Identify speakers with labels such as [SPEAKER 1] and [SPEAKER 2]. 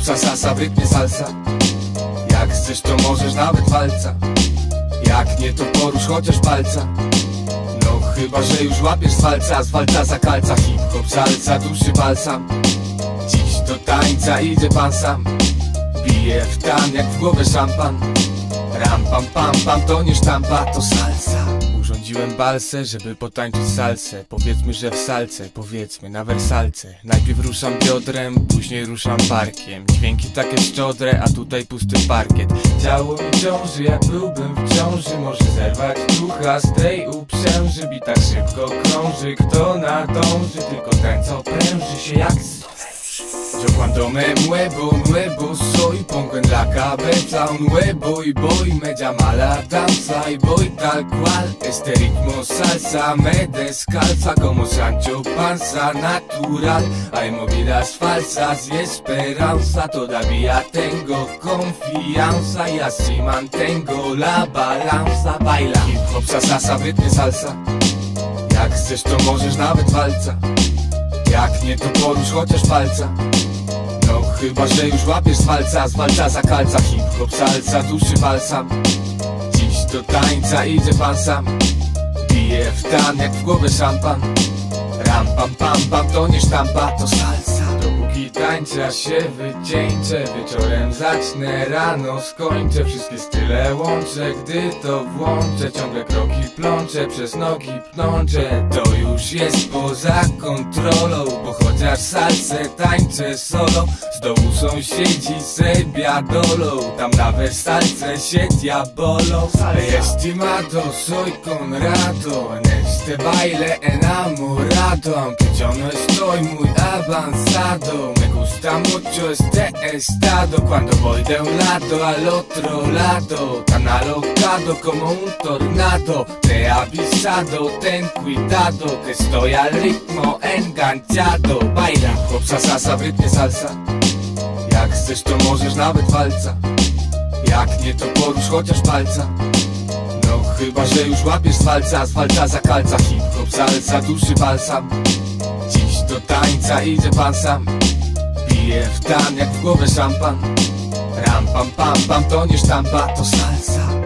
[SPEAKER 1] sasa, w rytmie salsa. Jak chcesz to możesz nawet walca, jak nie to porusz chociaż palca. No chyba, że już łapiesz z walca zakalca. Hip-hop, salsa, duszy balsam. Dziś do tańca idzie pan sam, bije w tan jak w głowę szampan. Ram pam pam pam, to nie sztampa, to salsa. Urządziłem balsę, żeby potańczyć salsę. Powiedzmy, że w salce, powiedzmy na wersalce. Najpierw ruszam biodrem, później ruszam barkiem. Dźwięki takie szczodre, a tutaj pusty parkiet. Ciało mi ciąży, jak byłbym w ciąży. Może zerwać ducha z tej uprzęży. Bit tak szybko krąży, kto nadąży. Tylko ten, co pręży się jak yo cuando me muevo soy, pongo en la cabeza un huevo y voy, me llama la danza y voy tal cual. Este ritmo salsa me descalza como Sancho Panza natural. Hay movidas falsas y esperanza, todavía tengo confianza y así mantengo la balanza. Baila hip-hop, sasa, w rytmie salsa. Jak chcesz to możesz nawet walca, jak nie to porusz chociaż palca. No chyba, że już łapiesz z walca zakalca. Hip-hop, salsa, duszy balsam. Dziś do tańca idzie pan sam, bije w tan jak w głowę szampan. Ram pam pam pam, to nie sztampa, to salsa. Dopóki tańca się wycieńczę, wieczorem zacznę, rano skończę. Wszystkie style łączę, gdy to włączę. Ciągle kroki plączę, przez nogi pnączę. To już jest poza kontrolą, bo chociaż salsę tańczę solo. Z dołu sąsiedzi se biadolą, tam na wersalce się diabolo. Estimado, soy Conrado, en este baile enamorado. Aunque yo no estoy muy avanzado, me gusta mucho este estado. Cuando voy de un lado al otro lado, tan alocado como un tornado. Te he avisado, ten cuidado, que estoy al ritmo enganchado. Baila hip-hop, sasa, w rytmie salsa. Jak chcesz to możesz nawet walca, jak nie to porusz chociaż palca. No chyba, że już łapiesz z walca zakalca. Hip-hop, salsa, duszy balsam. Dziś do tańca idzie pan sam, bije w tan jak w głowę szampan. Ram pam pam pam, to nie sztampa, to salsa.